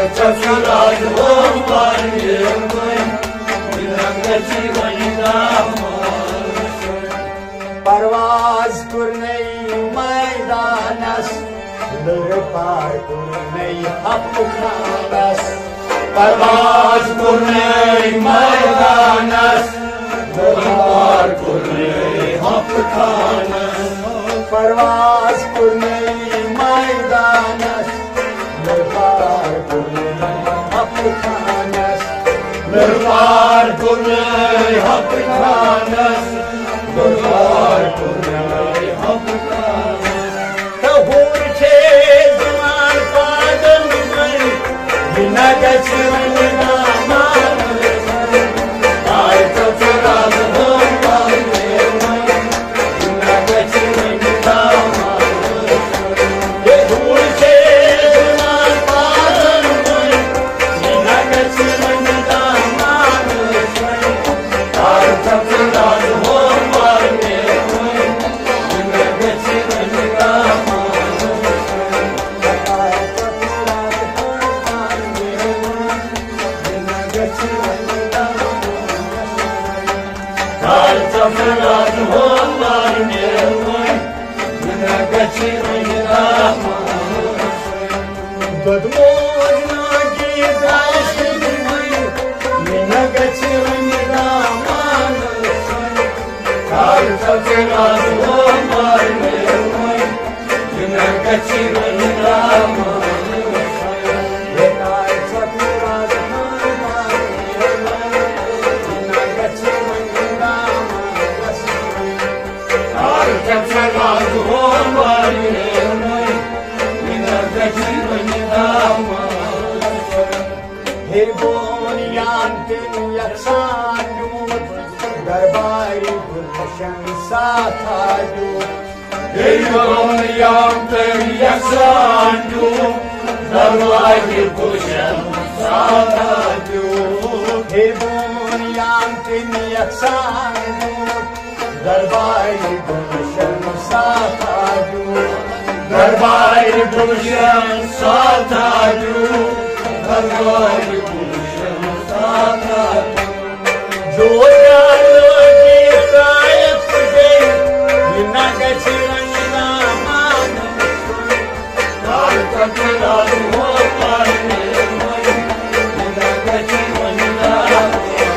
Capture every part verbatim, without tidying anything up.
परवाज कुर्नै मैदानस लुरपार कुर्नै हपखानस परवाज कुर्नै मैदानस लुरपार कुर्नै हपखानस परवाज कुर्नै मैदानस लुरपार कुर्नै हपखानस लुरपार कुर्नै हपखानस लुरपार कुर्नै हपखानस तहुर छे जमान पादन में बिना गचवन नामान आय तो चराग हो पाए बिना गचवन नामान ये धूल छे जमान पादन में बिना गचवन नामान आय तो चराग हो Darbari Gulshan Sathaju Eyon Yamtem Yaksanju Darbari Gulshan Sathaju Eyon Yamtem Yaksanju Darbari Gulshan Sathaju Darbari Gulshan Sathaju Darbari Gulshan Sathaju जो जालोगी सायब से बिना गचवन नामान काल कचरा हो पाने बिना गचवन नामान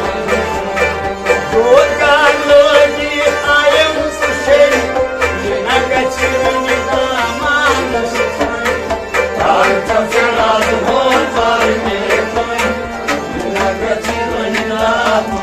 जो जालोगी सायब से बिना गचवन नामान काल कचरा हो पाने बिना गचवन नामान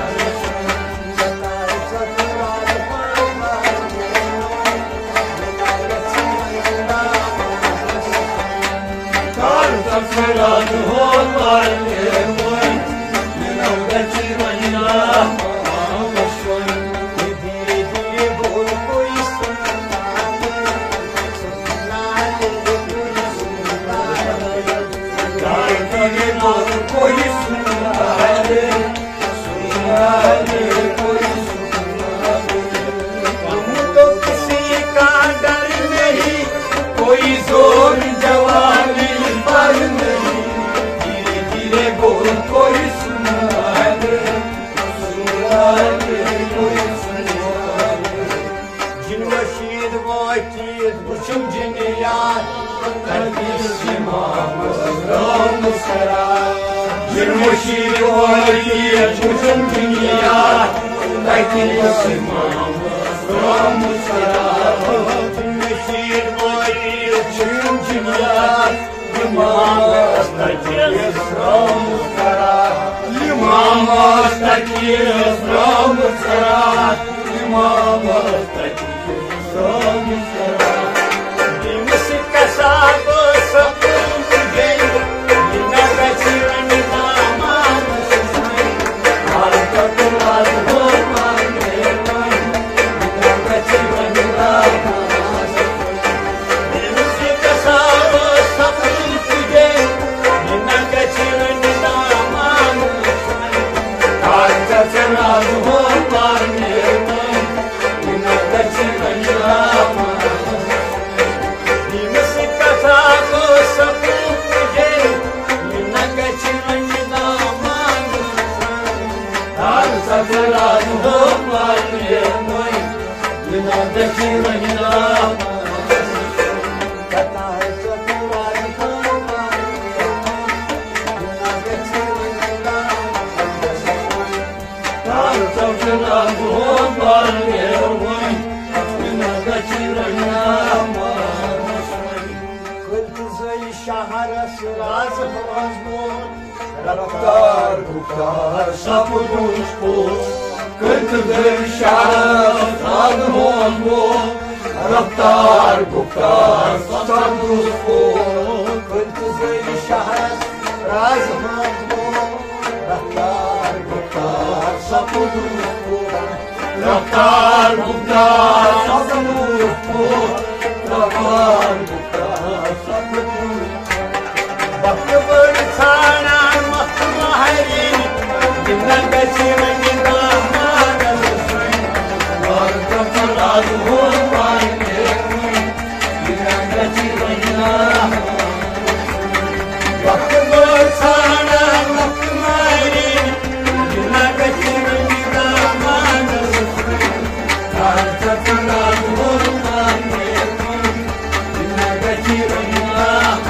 Rad ho parne moy mino gachwan naamashwan dhire dhire bol koi sunna sunna koi sunna dhire bol koi sunna sunna koi sunna hum to kisi ka dar nahi koi zor jawani par nahi बोल कोई सुना दे सुना दे कोई सुना दे जिन वशीद वाकीद बुशम जिनियात करदिस इमाम राम सरा जिन वशीद वाकीद बुशम जिनियात करदिस इमाम राम सरा जिन वशीद वाकीद बुशम जिनियात इमाम Takiyas Ram Sarat, Imam Takiyas Ram Sarat, Imam Takiyas Ram Sarat. Dimis kasab sapun tujhe, bina gachwan naman susai. Har katurad ho mane man, bina gachwan naman susai. Dimis kasab sapun tujhe. Chana ho parne راز مضمون رفتار گفتار شب و روز بود كنت بالشعر راز مضمون رفتار گفتار شب و روز بود كنت زي الشعر راز مضمون رفتار گفتار شب و روز بود رفتار گفتار شب و روز بود رفتار گفتار شب و روز بكبر تانا مطمئن جنن بشير نظام ما نسوي وارد فراز هو وين جنن بشير نظام بكبر تانا مطمئن جنن بشير نظام ما نسوي وارد فراز هو وين جنن بشير نظام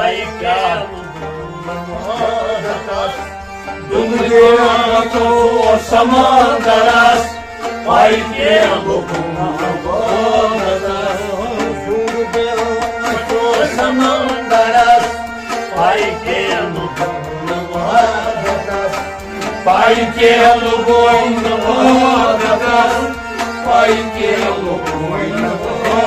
Dumdėto samandaras, paikėlų kūnas. Dumdėto samandaras, paikėlų kūnas. Paikėlų kūnas, paikėlų kūnas.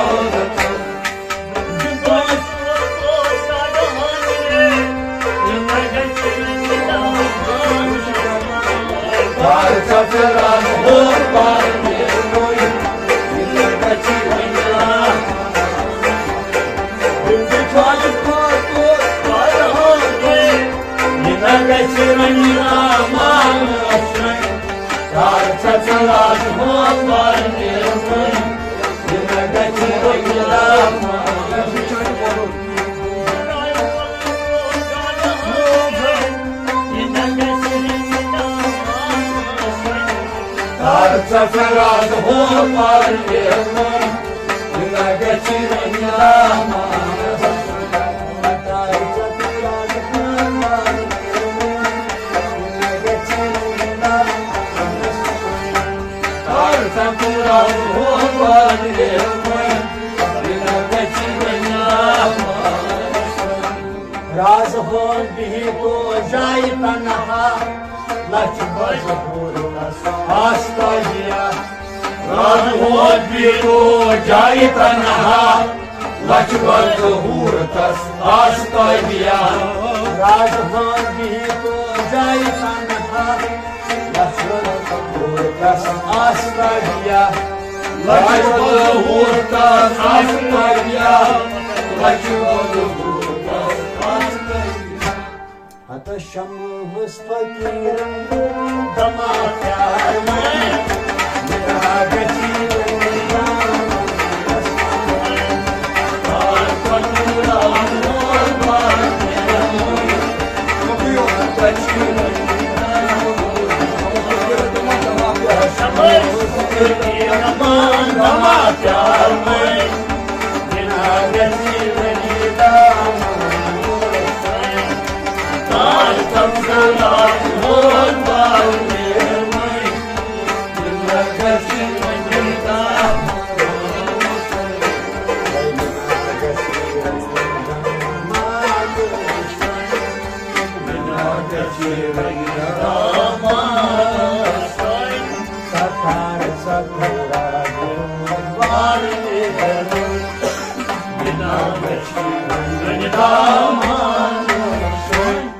Çatıran hırvar bir boy, güzel kaçırmaya. Şimdi çocuk korkut, bayrağı yine kaçırmaya mağlasın. Çatıran hırvar bir boy, yine kaçırmaya mağlasın. Çatıran hırvar bir boy, yine kaçırmaya mağlasın. Çatıran hırvar bir boy, yine kaçırmaya mağlasın. Çatıran hırvar bir boy, yine kaçırmaya mağlasın. Razı ol bir to jai tanaha, Lachbaz hurtas astaya. Razı ol bir to jai tanaha, Lachbaz hurtas astaya. Razı ol bir to jai tanaha, Lachbaz hurtas astaya. Lachbaz hurtas astaya. Lachbaz hurtas astaya. Ataşamız fakirim, damat yarmay, miragaçirim, Arkatıran olmaz, miragaçirim, Ataşamız fakirim, damat yarmay, miragaçirim, Çatıran hırvar bir boy, yine kaçırmaya mağlasın. Yine kaçırmaya mağlasın. Sakar sakar hırvar bir boy, yine kaçırmaya mağlasın.